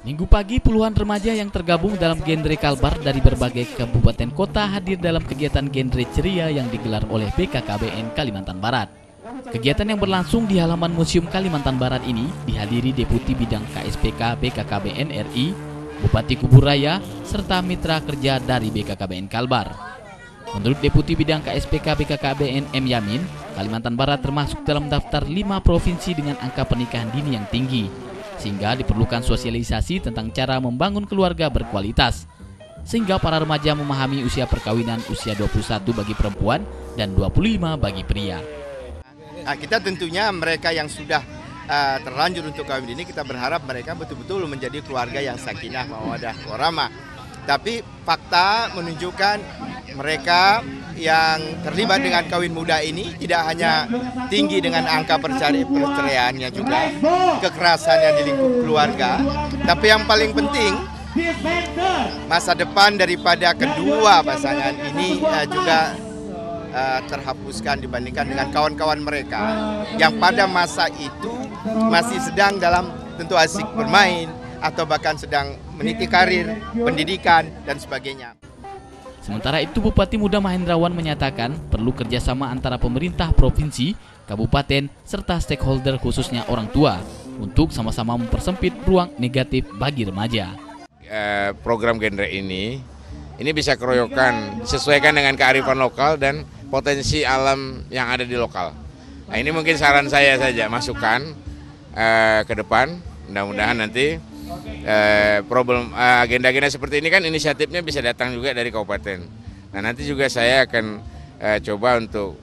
Minggu pagi, puluhan remaja yang tergabung dalam genre Kalbar dari berbagai kabupaten kota hadir dalam kegiatan genre ceria yang digelar oleh BKKBN Kalimantan Barat. Kegiatan yang berlangsung di halaman Museum Kalimantan Barat ini dihadiri Deputi Bidang KSPK BKKBN RI, Bupati Kuburaya, serta mitra kerja dari BKKBN Kalbar. Menurut Deputi Bidang KSPK BKKBN M. Yamin, Kalimantan Barat termasuk dalam daftar 5 provinsi dengan angka pernikahan dini yang tinggi, sehingga diperlukan sosialisasi tentang cara membangun keluarga berkualitas, sehingga para remaja memahami usia perkawinan usia 21 bagi perempuan dan 25 bagi pria. Kita tentunya mereka yang sudah terlanjur untuk kawin ini, kita berharap mereka betul-betul menjadi keluarga yang sakinah mawaddah warahmah. Tapi fakta menunjukkan mereka yang terlibat dengan kawin muda ini tidak hanya tinggi dengan angka perceraiannya, juga kekerasannya di lingkup keluarga, tapi yang paling penting masa depan daripada kedua pasangan ini juga terhapuskan dibandingkan dengan kawan-kawan mereka yang pada masa itu masih sedang dalam tentu asik bermain atau bahkan sedang meniti karir, pendidikan, dan sebagainya. Sementara itu, Bupati Muda Mahendrawan menyatakan perlu kerjasama antara pemerintah provinsi, kabupaten, serta stakeholder khususnya orang tua untuk sama-sama mempersempit ruang negatif bagi remaja. Program genre ini bisa keroyokan, disesuaikan dengan kearifan lokal dan potensi alam yang ada di lokal. Nah, ini mungkin saran saya saja, masukan ke depan, mudah-mudahan nanti agenda-agenda seperti ini kan inisiatifnya bisa datang juga dari kabupaten. Nah, nanti juga saya akan coba untuk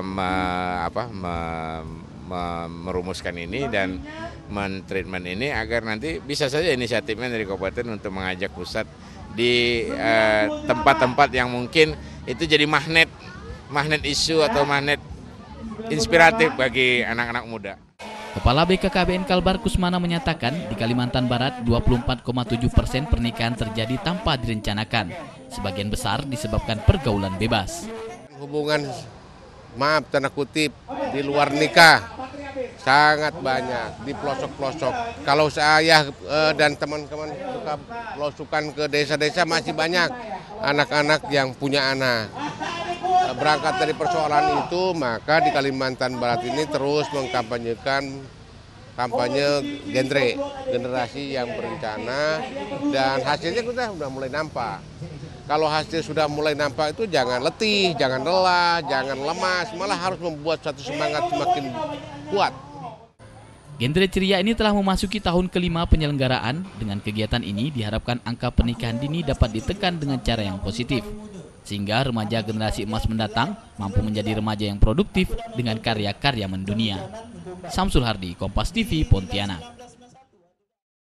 merumuskan ini dan men-treatment ini agar nanti bisa saja inisiatifnya dari kabupaten untuk mengajak pusat di tempat-tempat yang mungkin itu jadi magnet isu atau magnet inspiratif bagi anak-anak muda. Kepala BKKBN Kalbar Kusmana menyatakan di Kalimantan Barat 24,7% pernikahan terjadi tanpa direncanakan. Sebagian besar disebabkan pergaulan bebas. Hubungan, maaf tanda kutip, di luar nikah sangat banyak di pelosok-pelosok. Kalau saya dan teman-teman suka belusukan ke desa-desa masih banyak anak-anak yang punya anak. Berangkat dari persoalan itu, maka di Kalimantan Barat ini terus mengkampanyekan kampanye genre, generasi yang berencana, dan hasilnya kita sudah mulai nampak. Kalau hasil sudah mulai nampak itu jangan letih, jangan lelah, jangan lemas, malah harus membuat satu semangat semakin kuat. Genre ceria ini telah memasuki tahun kelima penyelenggaraan. Dengan kegiatan ini diharapkan angka pernikahan dini dapat ditekan dengan cara yang positif, sehingga remaja generasi emas mendatang mampu menjadi remaja yang produktif dengan karya-karya mendunia. Samsul Hardi, Kompas TV, Pontianak.